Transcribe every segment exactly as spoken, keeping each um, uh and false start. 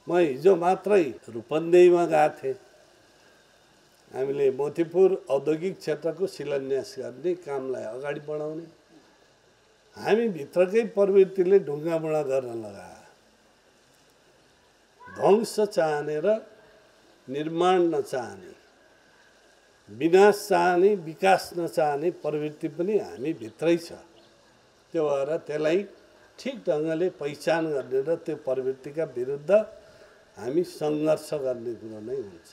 म हिजो मात्रै रूपन्देहीमा गएको थिएँ। हामीले मोतीपुर औद्योगिक क्षेत्रको शिलान्यास गर्ने कामलाई अगाडि बढाउने हामी भित्रकै प्रवृत्तिले ढुङ्गामुढा गर्न लगायो। ध्वंस चाहने र निर्माण नचाहने, विनाश चाहने, विकास नचाहने प्रवृत्ति पनि हामी भित्रै छ। त्यो भएर त्यसलाई ठिक ढङ्गले पहिचान गर्ने र त्यो प्रवृत्तिका विरुद्ध हामी सङ्घर्ष गर्ने कुरो नै हुन्छ।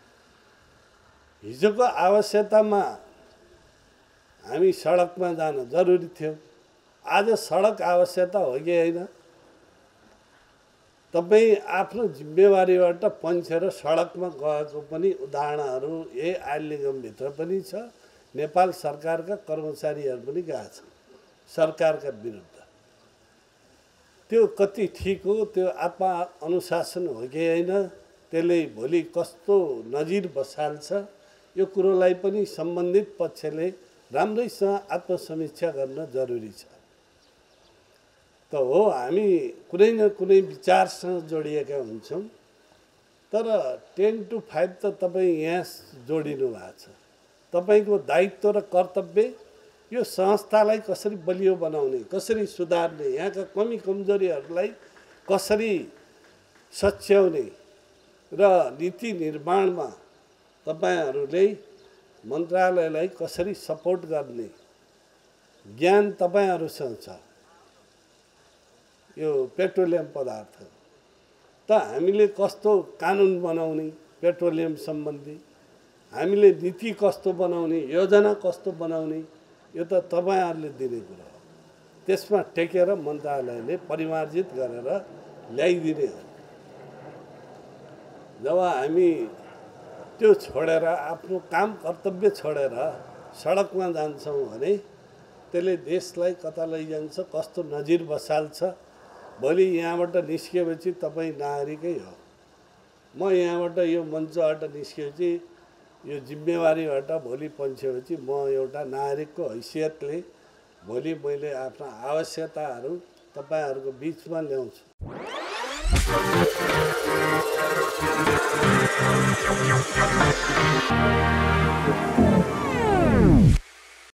हिजोको आवश्यकतामा हामी सडकमा जान जरुरी थियो। आज सडक आवश्यकता हो कि होइन? तपाईँ आफ्नो जिम्मेवारीबाट पन्छेर सडकमा गएको पनि उदाहरणहरू यही आयल निगमभित्र पनि छ। नेपाल सरकारका कर्मचारीहरू पनि गएका छन् सरकारका विरुद्ध। त्यो कति ठिक हो? त्यो आत्मा अनुशासन हो कि होइन? त्यसले भोलि कस्तो नजिर बसाल्छ? यो कुरोलाई पनि सम्बन्धित पक्षले राम्रैसँग आत्मसमीक्षा गर्न जरुरी छ। त हो हामी कुनै न कुनै विचारसँग जोडिएका हुन्छौँ, तर टेन टु फाइभ त तपाईँ यहाँ जोडिनु भएको छ। तपाईँको दायित्व र कर्तव्य यो संस्थालाई कसरी बलियो बनाउने, कसरी सुधार्ने, यहाँका कमी कमजोरीहरूलाई कसरी सच्याउने र नीति निर्माणमा तपाईहरूले मन्त्रालयलाई कसरी सपोर्ट गर्ने ज्ञान तपाईहरूसँग छ। यो पेट्रोलियम पदार्थ त हामीले कस्तो कानुन बनाउने पेट्रोलियम सम्बन्धी, हामीले नीति कस्तो बनाउने, योजना कस्तो बनाउने, यो त तपाईहरूले दिने कुरा हो। त्यसमा टेकेर मन्त्रालयले परिमार्जित गरेर ल्याइदिने हो। जब हामी त्यो छोडेर आफ्नो काम कर्तव्य छोडेर सडकमा जान्छौँ भने त्यसले देशलाई कता लैजान्छ, कस्तो नजिर बसाल्छ। भोलि यहाँबाट निस्किएपछि तपाईँ नागरिकै हो। म यहाँबाट यो मञ्चबाट निस्किएपछि यो जिम्मेवारीबाट भोलि पन्छेपछि म एउटा नागरिकको हैसियतले भोलि मैले आफ्ना आवश्यकताहरू तपाईहरूको बिचमा ल्याउँछु। Thank you.